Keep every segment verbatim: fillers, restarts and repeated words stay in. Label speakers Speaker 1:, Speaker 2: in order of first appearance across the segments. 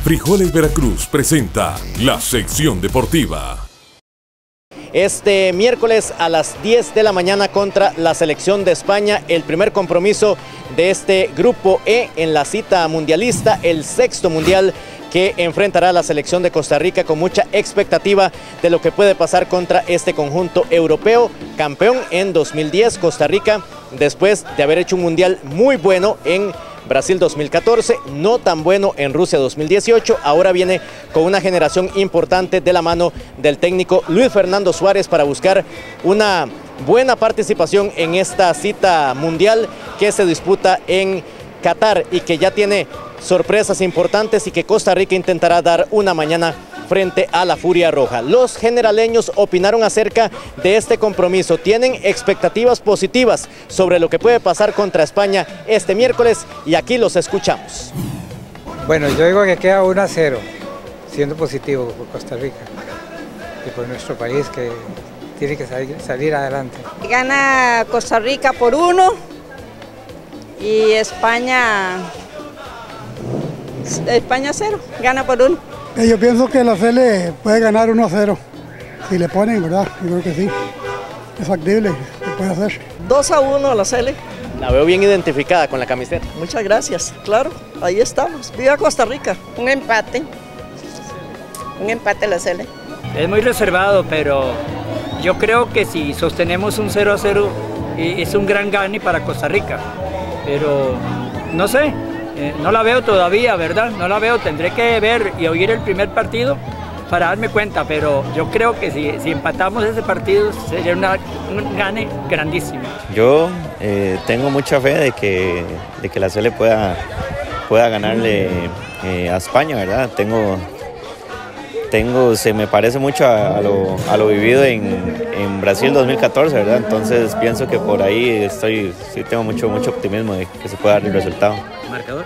Speaker 1: Frijoles Veracruz presenta la sección deportiva.
Speaker 2: Este miércoles a las diez de la mañana contra la selección de España, el primer compromiso de este grupo E en la cita mundialista, el sexto mundial que enfrentará a la selección de Costa Rica con mucha expectativa de lo que puede pasar contra este conjunto europeo, campeón en dos mil diez, Costa Rica, después de haber hecho un mundial muy bueno en Brasil dos mil catorce, no tan bueno en Rusia dos mil dieciocho, ahora viene con una generación importante de la mano del técnico Luis Fernando Suárez para buscar una buena participación en esta cita mundial que se disputa en Qatar y que ya tiene sorpresas importantes y que Costa Rica intentará dar una mañana frente a la Furia Roja. Los generaleños opinaron acerca de este compromiso, tienen expectativas positivas sobre lo que puede pasar contra España este miércoles y aquí los escuchamos.
Speaker 3: Bueno, yo digo que queda uno a cero, siendo positivo por Costa Rica y por nuestro país que tiene que salir, salir adelante.
Speaker 4: Gana Costa Rica por uno y España, España cero, gana por uno.
Speaker 5: Yo pienso que la Sele puede ganar uno a cero, si le ponen, ¿verdad? Yo creo que sí, es factible, se puede hacer.
Speaker 6: dos a uno a la Sele.
Speaker 2: La veo bien identificada con la camiseta.
Speaker 6: Muchas gracias, claro, ahí estamos. ¡Viva Costa Rica!
Speaker 4: Un empate, un empate la Sele.
Speaker 7: Es muy reservado, pero yo creo que si sostenemos un cero a cero es un gran gane para Costa Rica, pero no sé. Eh, no la veo todavía, ¿verdad? No la veo, tendré que ver y oír el primer partido para darme cuenta, pero yo creo que si, si empatamos ese partido sería una, un gane grandísimo.
Speaker 8: Yo eh, tengo mucha fe de que, de que la Sele pueda, pueda ganarle eh, a España, ¿verdad? Tengo, tengo, se me parece mucho a, a, lo, a lo vivido en, en Brasil dos mil catorce, ¿verdad? Entonces pienso que por ahí estoy, sí tengo mucho, mucho optimismo de que se pueda dar el resultado.
Speaker 2: ¿Marcador?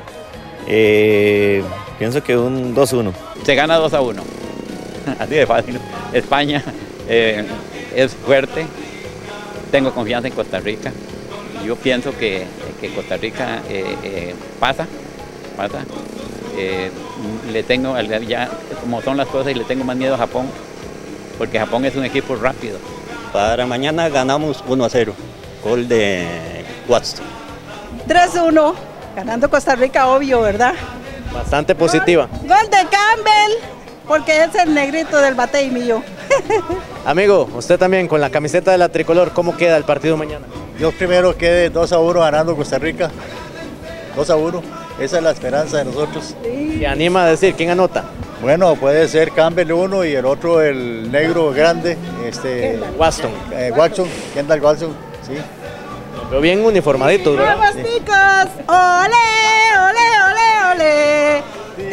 Speaker 8: Eh, pienso que un dos uno.
Speaker 9: Se gana dos a uno. Así de fácil. España eh, es fuerte. Tengo confianza en Costa Rica. Yo pienso que, que Costa Rica eh, eh, pasa. pasa. Eh, le tengo, ya como son las cosas, y le tengo más miedo a Japón, porque Japón es un equipo rápido.
Speaker 10: Para mañana ganamos uno a cero. Gol de Watson.
Speaker 4: tres a uno. Ganando Costa Rica, obvio, ¿verdad?
Speaker 2: Bastante positiva.
Speaker 4: Gol, gol de Campbell, porque es el negrito del bate y mío.
Speaker 2: Amigo, usted también con la camiseta de la tricolor, ¿cómo queda el partido mañana?
Speaker 11: Yo primero quede dos a uno ganando Costa Rica. dos a uno, esa es la esperanza de nosotros.
Speaker 2: Sí. ¿Se anima a decir quién anota?
Speaker 11: Bueno, puede ser Campbell uno y el otro el negro grande, este
Speaker 2: Watson.
Speaker 11: Eh, Watson, Kendall Watson, sí.
Speaker 2: Pero bien uniformaditos, ¿verdad?
Speaker 4: ¡Vamos, ticos! ¡Ole, ole, ole, ole!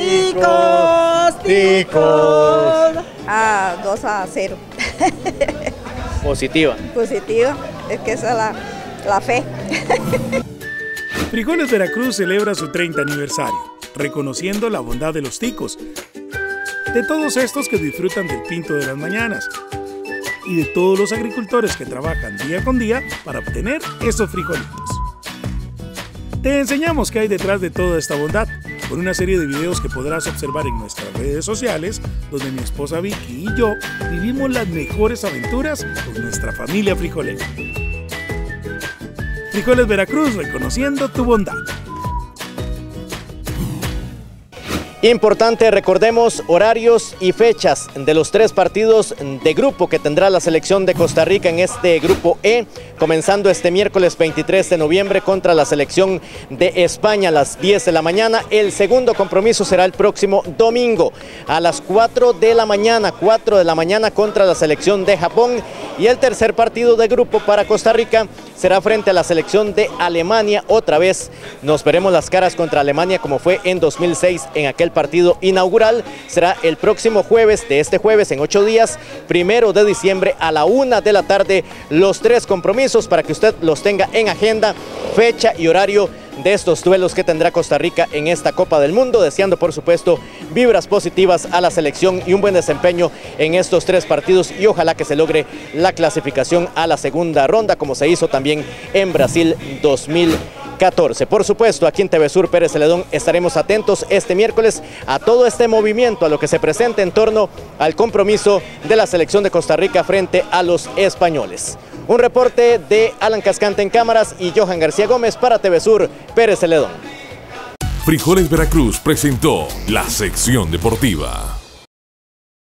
Speaker 4: ¡Ticos, ticos! Ah, dos a cero.
Speaker 2: Positiva.
Speaker 4: Positiva, es que esa es la, la fe.
Speaker 12: Frijoles Veracruz celebra su treinta aniversario, reconociendo la bondad de los ticos, de todos estos que disfrutan del pinto de las mañanas, y de todos los agricultores que trabajan día con día para obtener esos frijolitos. Te enseñamos qué hay detrás de toda esta bondad, con una serie de videos que podrás observar en nuestras redes sociales, donde mi esposa Vicky y yo vivimos las mejores aventuras con nuestra familia frijolera. Frijoles Veracruz, reconociendo tu bondad.
Speaker 2: Importante, recordemos horarios y fechas de los tres partidos de grupo que tendrá la selección de Costa Rica en este grupo E, comenzando este miércoles veintitrés de noviembre contra la selección de España a las diez de la mañana. El segundo compromiso será el próximo domingo a las cuatro de la mañana, cuatro de la mañana contra la selección de Japón. Y el tercer partido de grupo para Costa Rica será frente a la selección de Alemania. Otra vez nos veremos las caras contra Alemania como fue en dos mil seis en aquel partido inaugural. Será el próximo jueves, de este jueves en ocho días, primero de diciembre a la una de la tarde, los tres compromisos para que usted los tenga en agenda, fecha y horario de estos duelos que tendrá Costa Rica en esta Copa del Mundo, deseando por supuesto vibras positivas a la selección y un buen desempeño en estos tres partidos y ojalá que se logre la clasificación a la segunda ronda como se hizo también en Brasil dos mil catorce. Por supuesto, aquí en T V Sur Pérez Celedón estaremos atentos este miércoles a todo este movimiento, a lo que se presenta en torno al compromiso de la selección de Costa Rica frente a los españoles. Un reporte de Alan Cascante en cámaras y Johan García Gómez para T V Sur Pérez Celedón.
Speaker 1: Frijoles Veracruz presentó la sección deportiva.